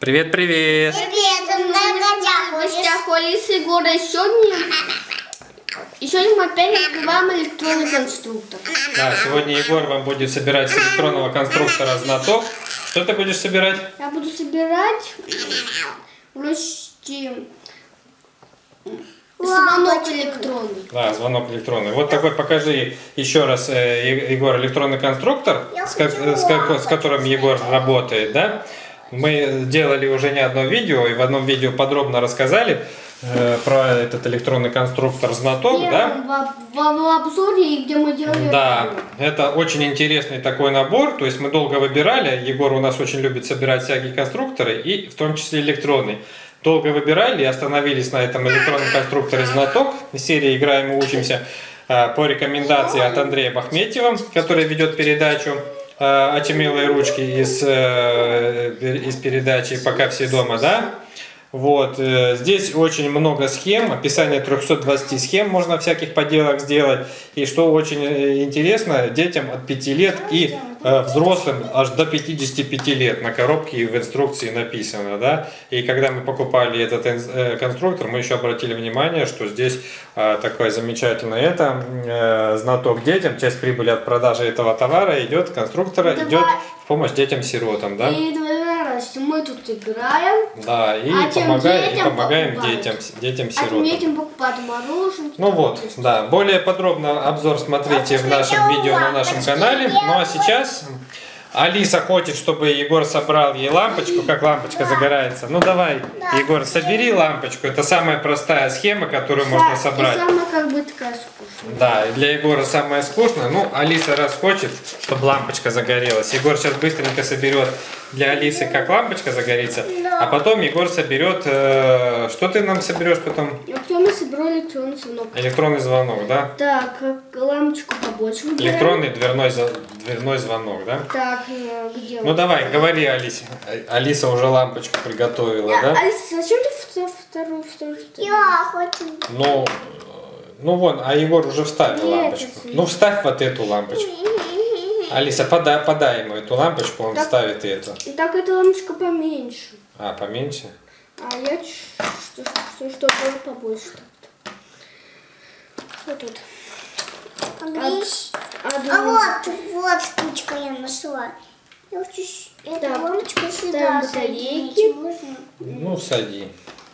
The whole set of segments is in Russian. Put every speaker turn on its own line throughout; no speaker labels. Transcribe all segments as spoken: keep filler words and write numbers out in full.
Привет, привет!
Привет, у нас в гостях у Алисы и Егора. Сегодня, и сегодня мы опять открываем электронный конструктор.
Да, сегодня Егор вам будет собирать с электронного конструктора знаток. Что ты будешь собирать?
Я буду собирать почти звонок электронный.
Да, звонок электронный. Вот такой покажи еще раз, э, Егор, электронный конструктор, с, как, с, как, с которым Егор работает, да? Мы делали уже не одно видео, и в одном видео подробно рассказали э, про этот электронный конструктор знаток, да?
В, в, в обзоре, где мы делали.
Да, это очень интересный такой набор, то есть мы долго выбирали, Егор у нас очень любит собирать всякие конструкторы, и в том числе электронный. Долго выбирали и остановились на этом электронном конструкторе знаток, серии «Играем и учимся», э, по рекомендации от Андрея Бахметьева, который ведет передачу «Очумелые ручки» из, из передачи «Пока все дома», да? Вот, здесь очень много схем, описание трёхсот двадцати схем можно всяких поделок сделать. И что очень интересно, детям от пяти лет и э, взрослым аж до пятидесяти пяти лет на коробке и в инструкции написано, да? И когда мы покупали этот э, конструктор, мы еще обратили внимание, что здесь э, такое замечательное это, э, знаток детям, часть прибыли от продажи этого товара идет, конструктора
Давай.
идет в помощь детям-сиротам, да?
И мы тут играем.
Да, и,
а
помогаем, и помогаем детям, детям-сиротам.
А детям покупать мороженое.
Ну вот, да, более подробно обзор смотрите в нашем видео на нашем канале. Ну а сейчас Алиса хочет, чтобы Егор собрал ей лампочку, как лампочка загорается. Ну давай, Егор, собери лампочку. Это самая простая схема, которую можно собрать.
И самая как бы такая скучная.
Да, и для Егора самое скучное. Ну, Алиса раз хочет, чтобы лампочка загорелась. Егор сейчас быстренько соберет для Алисы, как лампочка загорится. А потом Егор соберет... Э, что ты нам соберешь потом?
Потом я соберу электронный звонок.
Электронный звонок, да?
Так, лампочку побольше выбираем.
Электронный дверной, дверной звонок, да?
Так, где
Ну давай, говори, Алисе. Алиса уже лампочку приготовила,
я,
да?
Алиса, зачем ты вторую, вторую, вторую?
Я хочу.
Ну, ну вон, а Егор уже вставил
Нет,
лампочку.
это...
Ну вставь вот эту лампочку. Алиса, подай, подай ему эту лампочку, он
так,
вставит эту.
Так, эта лампочка поменьше.
А, поменьше?
А я что, что, что было побольше. Так. Вот тут.
А,
а,
а, а вот, вот штучка я нашла. Я хочу эту
так,
лампочку сюда
ставим батарейки.
Ну, сади.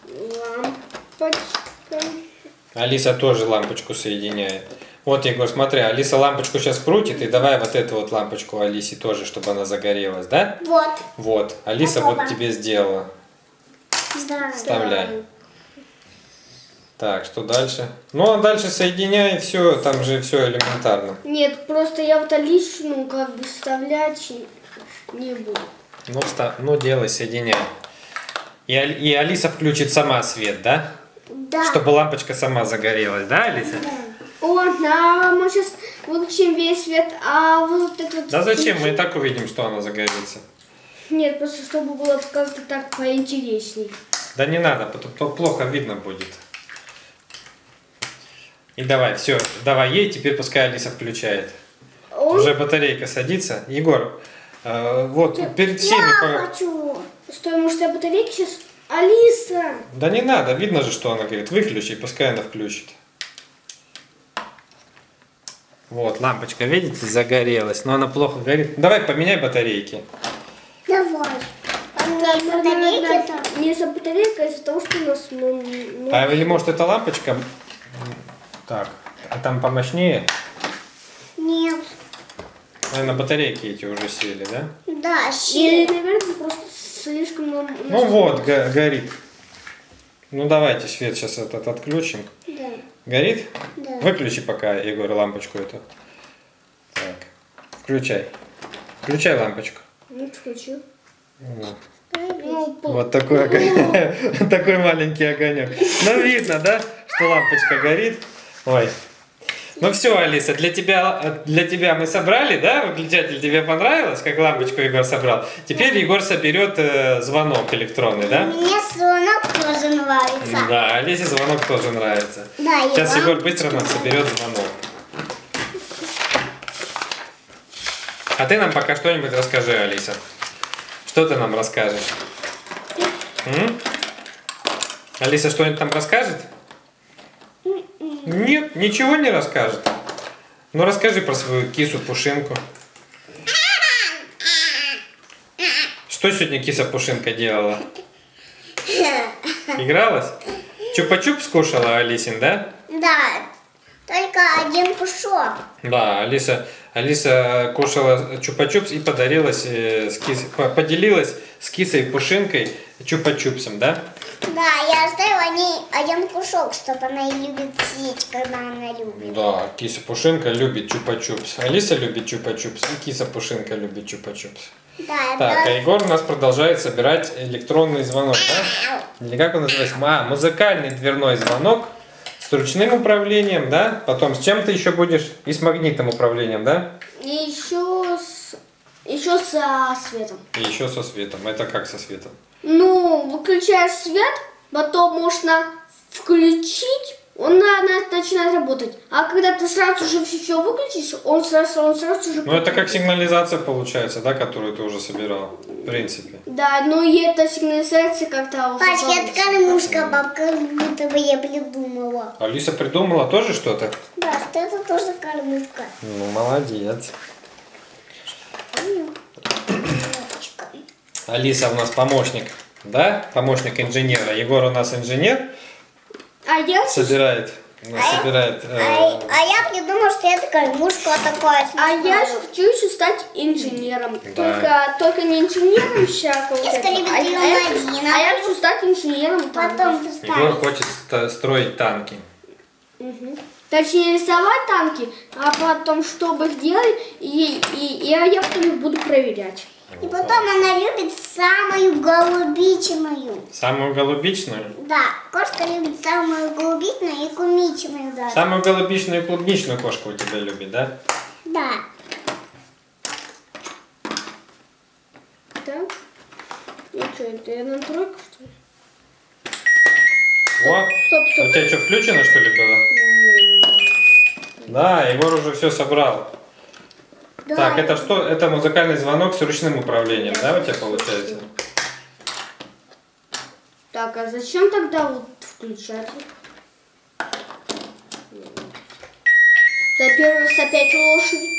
Лампочка.
Алиса тоже лампочку соединяет. Вот, Егор, смотри, Алиса лампочку сейчас крутит, и давай вот эту вот лампочку Алисе тоже, чтобы она загорелась, да?
Вот.
Вот, Алиса
Готово.
вот тебе сделала.
Да.
Вставляй. Так, что дальше? Ну, а дальше соединяй, все, там же все элементарно.
Нет, просто я вот Алису, ну, как бы вставлять не буду.
Ну, встав... ну делай, соединяй. И, Али... и Алиса включит сама свет, да?
Да.
Чтобы лампочка сама загорелась, да, Алиса?
Да.
О, да, мы сейчас выключим весь свет, а вот это вот...
Да зачем? Мы и так увидим, что она загорится.
Нет, просто чтобы было как-то так поинтересней.
Да не надо, потом плохо видно будет. И давай, все, давай ей, теперь пускай Алиса включает.
Он...
Уже батарейка садится. Егор, э, вот
я,
перед всеми...
Я хочу.
Что, может, я батарейки сейчас... Алиса!
Да не надо, видно же, что она говорит. Выключи, пускай она включит. Вот, лампочка, видите, загорелась, но она плохо горит. Давай поменяй батарейки.
Давай.
Да,
Мне батарейки там.
не из-за батарейки, а из-за того, что у нас... Ну, ну...
А или может это лампочка... Так, а там помощнее?
Нет.
Наверное, батарейки эти уже сели, да?
Да,
Или,
сильно.
наверное, просто слишком... нам-
Ну вот, го горит. Ну давайте свет сейчас этот отключим.
Да.
Горит?
Да.
Выключи пока, Егор, лампочку эту. Так, включай. Включай лампочку.
Ну, хочу.
Вот.
Ну,
Вот такой огонек. Такой маленький огонек. Ну видно, да, что лампочка горит. Ой. Ну все, Алиса, для тебя, для тебя мы собрали, да? Выключатель тебе понравилось, как лампочку Егор собрал? Теперь Егор соберет э, звонок электронный, да?
Мне звонок тоже нравится.
Да, Алисе звонок тоже нравится.
Да,
Сейчас
и
Егор быстро нам соберет звонок. А ты нам пока что-нибудь расскажи, Алиса. Что ты нам расскажешь?
Я
М? Алиса что-нибудь там расскажет? Нет, ничего не расскажет. Ну расскажи про свою кису-пушинку. Что сегодня киса-пушинка делала? Игралась? Чупа-чуп скушала Алисин, да?
Да, только один кусок.
Да, Алиса, Алиса кушала чупа-чупс и подарилась, э, с кис... поделилась с кисой-пушинкой чупа-чупсом, да?
Да, я оставила ней один кусок, чтобы она и любит съесть, когда она любит.
Да, киса-пушинка любит чупа-чупс. Алиса любит чупа-чупс, и киса-пушинка любит чупа-чупс.
Да,
Так,
это...
а Егор у нас продолжает собирать электронный звонок, да? Или как он называется? А, музыкальный дверной звонок с ручным управлением, да? Потом с чем ты еще будешь? И с магнитным управлением, да?
И еще с... еще со светом.
И еще со светом. Это как со светом?
Ну, выключаешь свет, потом можно включить, он на- на- начинает работать. А когда ты сразу же все выключишь, он сразу, он сразу же...
Ну, это как сигнализация получается, да, которую ты уже собирал, в принципе.
Да, но и эта сигнализация как-то... вот
Пачка,
запомнится.
это кормушка, бабка, как будто бы я придумала.
Алиса придумала тоже что-то?
Да, что это тоже кормушка.
Ну, молодец. Алиса у нас помощник, да? Помощник инженера. Егор у нас инженер,
А я...
собирает, собирает.
А,
э,
а я придумала, что это кормушка такая.
А я
смешная.
хочу еще стать инженером. Только, только не инженером всякого. вот
Если
этого. А,
любит
а я,
Леонардина.
а я хочу стать инженером танков.
Потом ты
Егор
ставишь.
хочет ста- строить танки.
Мгм. Точнее рисовать танки, а потом чтобы их делать, и, и, и я потом их буду проверять.
И потом она любит самую голубичную.
Самую голубичную?
Да, кошка любит самую голубичную и кумичную даже.
Самую голубичную и клубничную кошку у тебя любит, да?
Да.
Так. Ну что, это я на тройку, что ли?
Вот.
Стоп, стоп.
У тебя что, включено, что ли, было? Да, Егор уже все собрал.
Да.
Так, это что? Это музыкальный звонок с ручным управлением, да, у тебя получается?
Так, а зачем тогда вот включать? Да, первый раз опять лошадь.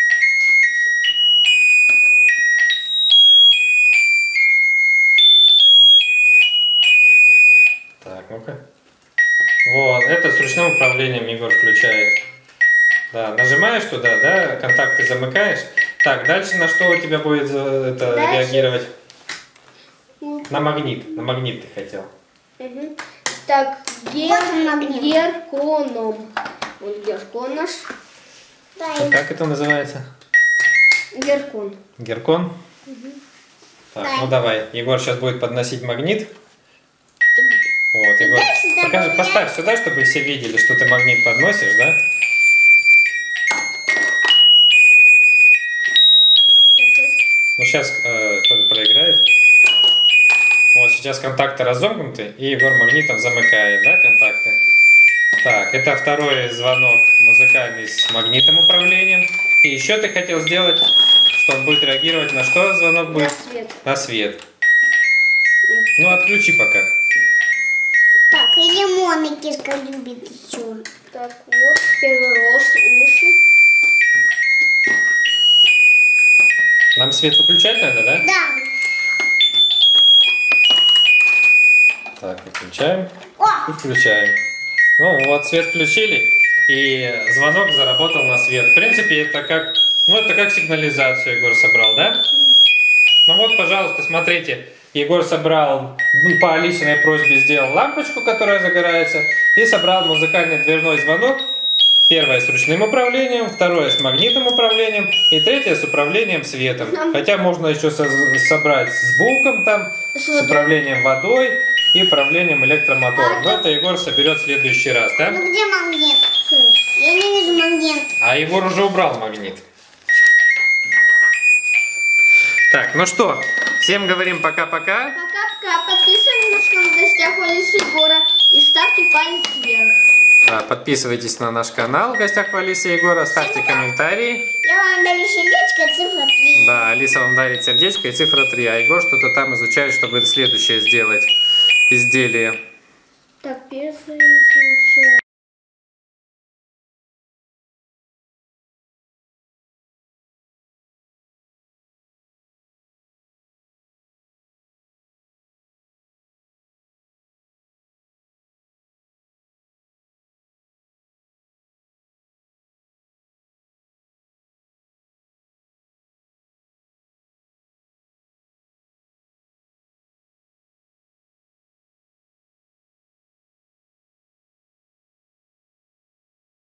Так, ну-ка. Вот, это с ручным управлением Егор включает. Да, нажимаешь туда, да, контакты замыкаешь. Так, дальше на что у тебя будет э, это,
Дальше?
реагировать?
Ну,
На магнит, на магнит ты хотел.
мгм. Так, гер...
Вот он магнит.
герконом. Вот геркон наш.
Да,
А
и-
как это называется?
Геркон.
Геркон? Так,
Да.
ну давай. Егор сейчас будет подносить магнит. Вот, Егор.
Дальше
Покажи,
добавляй.
поставь сюда, чтобы все видели, что ты магнит подносишь, да? Ну сейчас э, кто-то проиграет. Вот сейчас контакты разомкнуты, и Егор магнитом замыкает, да, контакты. Так, это второй звонок музыкальный с магнитным управлением. И еще ты хотел сделать, что он будет реагировать на что звонок
На
будет?
свет.
На свет. Ну, отключи пока.
Так, и лимон и кишка любит еще.
Так, вот, первый рост, уши.
Нам свет выключать надо, да?
Да.
Так, выключаем
О,
и включаем. Ну, вот свет включили, и звонок заработал на свет. В принципе, это как, ну, это как сигнализацию Егор собрал, да? Ну вот, пожалуйста, смотрите. Егор собрал, ну, по Алисиной просьбе сделал лампочку, которая загорается, и собрал музыкальный дверной звонок. Первое с ручным управлением, второе с магнитным управлением и третье с управлением светом. Хотя можно еще со- собрать с звуком там,
С
с
водой.
управлением водой и управлением электромотором. Но это Егор соберет в следующий раз, да?
ну где магнит? Я не вижу магнит.
А Егор уже убрал магнит. Так, ну что, всем говорим пока-пока.
Пока-пока. Подписывайтесь на наш канал в гостях у Алисы Егора и ставьте палец вверх.
Да, подписывайтесь на наш канал в гостях у Алисы и Егора, ставьте комментарии.
Я вам дали сердечко, цифра три.
Да, Алиса вам дарит сердечко и цифра три, а Егор что-то там изучает, чтобы следующее сделать. изделие.
Так, перец нарезать.